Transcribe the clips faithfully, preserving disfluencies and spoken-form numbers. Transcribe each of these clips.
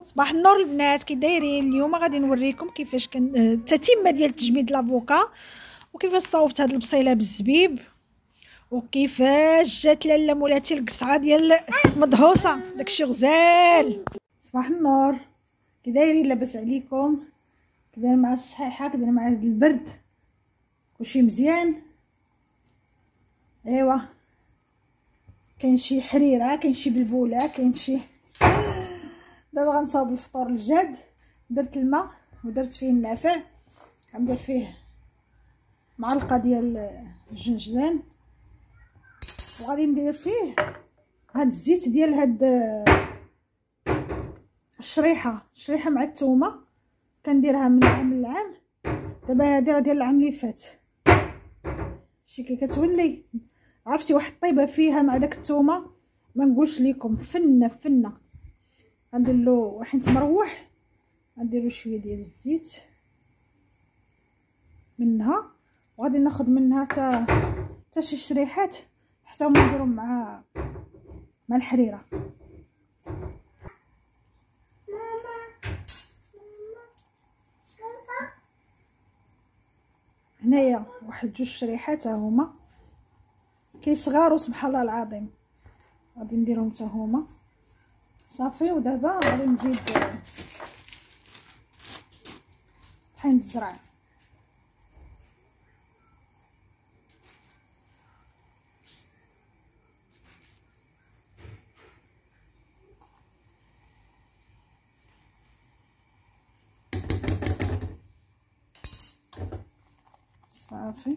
صباح النور البنات، كي دايرين؟ اليوم غادي نوريكم كيفاش كان التتمه ديال تجميد لافوكا، وكيفاش صاوبت هاد البصيله بالزبيب، وكيفاش جات لاله مولاتي القصعه ديال مدهوسه داكشي غزال. صباح النور، كي دايرين؟ لاباس عليكم؟ كي داير مع الصحيحه؟ كي داير مع هاد البرد؟ كلشي مزيان؟ ايوا كاين شي حريره، كاين شي بلبوله، كاين شي. دابا غنصاوب الفطور الجاد. درت الماء ودرت فيه النافع، غندير فيه معلقه ديال الجنجلان، وغادي ندير فيه هاد الزيت ديال هاد الشريحه شريحه مع الثومه، كنديرها من عام لعام. دابا هادي راه ديال العام اللي فات. شي كي كتولي عرفتي واحد الطيبه فيها مع داك الثومه ما نقولش لكم، فنه فنه. غندير له واحد مروح، غندير له شويه ديال الزيت منها، وغادي ناخذ منها حتى حتى شي شريحات حتى هما نديرهم مع مع الحريره. هنايا واحد جوج شريحات ها هما كيصغاروا سبحان الله العظيم، غادي نديرهم حتى هما صافي. ودابا غادي نزيد طحين الزرع، صافي.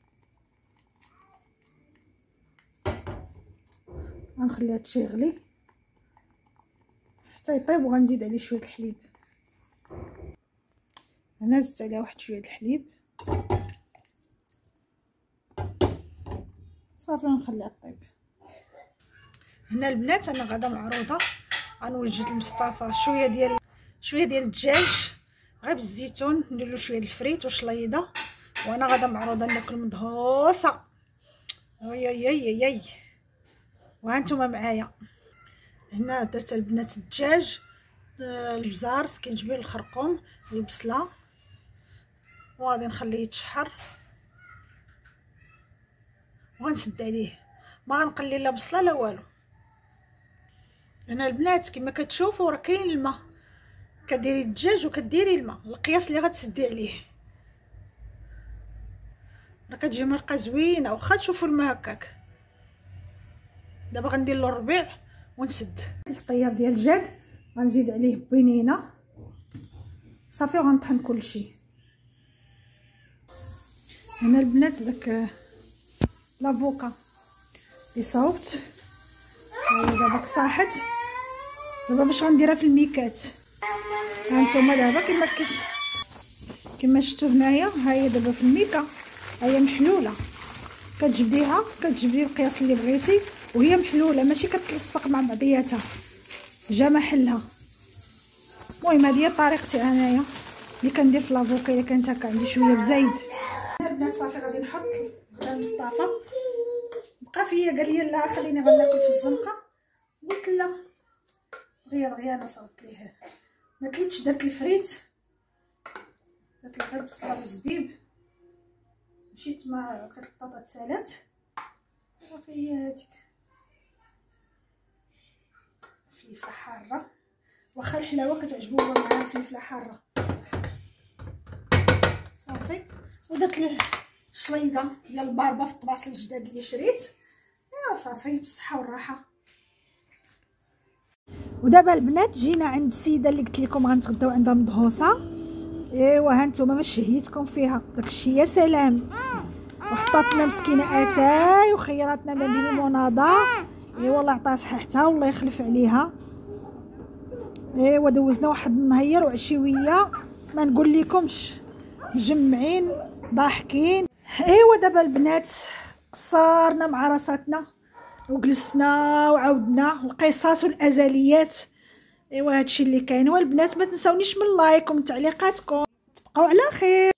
غنخليها تشغلي حتى يطيب، وغنزيد عليه شويه الحليب. انا زدت عليه واحد شويه الحليب صافي، غنخليها طيب. هنا البنات انا غادا معروضه، غنوجد لمصطفى شويه ديال شويه ديال الدجاج غير بالزيتون، ندير له شويه الفريت وشليضه، وانا غادا معروضه ناكل مدهوسه. وي وي وي وي وهانتوما معايا. هنا درت البنات الدجاج، البزار، سكينجبير، الخرقوم، البصله، وغادي نخليه يتشحر وغنسد عليه. ما غنقلي لا بصله لا والو. هنا البنات كما كتشوفوا راه كاين الماء، كديري الدجاج وكديري الماء القياس اللي غتسدي عليه، راه كتجي مرقه زوينه واخا تشوفوا الماء هكاك. دابا غندير له الربيع ونسد الفطير ديال الجاد، غنزيد عليه بنينه صافي، وغنطحن كلشي. هنا البنات داك لافوكا اللي صاوبت هاهي دابا صاحت. دابا باش غنديرها في الميكات، هانتوما دابا كما كما شفتوا هنايا، هاهي دابا في الميكا، هي محلوله. كتجبديها كتجبدي القياس اللي بغيتي وهي محلوله، ماشي كتلصق مع بعضياتها، جا محلها. المهم هذه هي طريقتي انايا اللي كندير في لافوكا. الا كانت هكا عندي شويه بزايد. البنات صافي غادي نحط غدا مصطفى بقى فيا، قال لي لا خليني غناكل في الزنقه، قلت لا دغيا دغيا انا صوبت ليه. ما تليتش درت الفريت، درت غير البصله والزبيب، مشيت مع لقيت البطاطا تسالات صافي. هي هذيك فلفله حاره، واخا الحلاوه كتعجبو معها الفلفله حاره صافي. ودرت ليه شليضه ديال الباربه في الطباصل الجداد اللي شريت. ايوا صافي بالصحه والراحه. ودابا البنات جينا عند السيده اللي قلت لكم غنتغداو عندها مدهوسه. ايوا هانتوما ما شهيتكم فيها داكشي يا سلام. وحطات لنا مسكينه اتاي وخيراتنا ما بين المناضه. ايوا الله يعطيها صحتها والله يخلف عليها. ايوا دوزنا واحد النهير وعشويه ما نقول لكمش، مجمعين ضاحكين. ايوا دابا البنات قصرنا مع راساتنا وجلسنا وعاودنا القصص والازليات. ايوا هادشي اللي كاين. والبنات ما تنساونيش من اللايك ومن تعليقاتكم. تبقاو على خير.